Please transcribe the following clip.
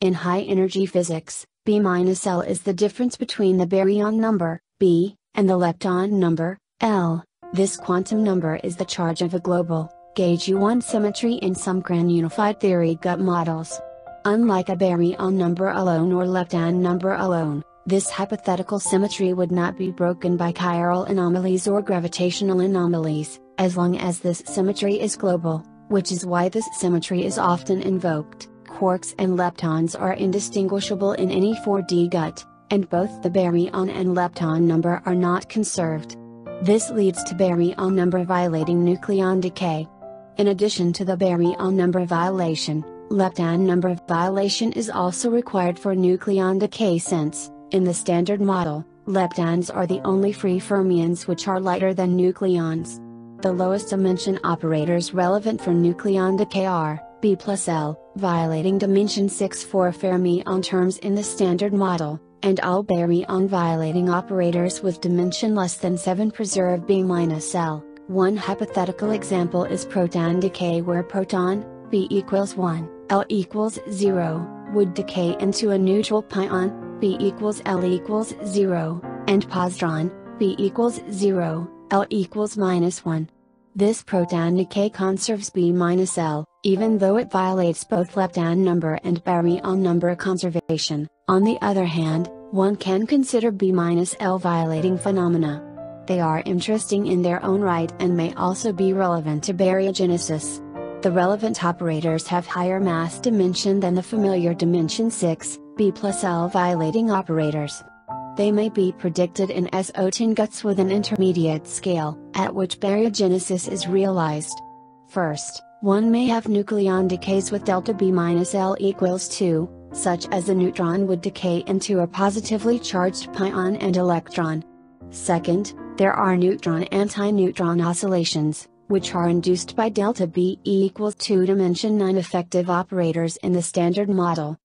In high-energy physics, B-L is the difference between the baryon number, B, and the lepton number, L. This quantum number is the charge of a global, gauge U1 symmetry in some grand-unified theory gut models. Unlike a baryon number alone or lepton number alone, this hypothetical symmetry would not be broken by chiral anomalies or gravitational anomalies, as long as this symmetry is global, which is why this symmetry is often invoked. Quarks and leptons are indistinguishable in any 4D gut, and both the baryon and lepton number are not conserved. This leads to baryon number violating nucleon decay. In addition to the baryon number violation, lepton number violation is also required for nucleon decay since, in the standard model, leptons are the only free fermions which are lighter than nucleons. The lowest dimension operators relevant for nucleon decay are B plus L, violating dimension 6 for fermion terms in the standard model, and all baryon violating operators with dimension less than 7 preserve B minus L. One hypothetical example is proton decay where proton, B equals 1, L equals 0, would decay into a neutral pion, B equals L equals 0, and positron, B equals 0, L equals minus 1. This proton decay conserves B minus L, even though it violates both lepton number and baryon number conservation. On the other hand, one can consider B minus L violating phenomena. They are interesting in their own right and may also be relevant to baryogenesis. The relevant operators have higher mass dimension than the familiar dimension 6, B plus L violating operators. They may be predicted in SO10 guts with an intermediate scale, at which baryogenesis is realized. First, one may have nucleon decays with delta B minus L equals 2, such as a neutron would decay into a positively charged pion and electron. Second, there are neutron-antineutron oscillations, which are induced by delta B equals 2 dimension 9 effective operators in the standard model,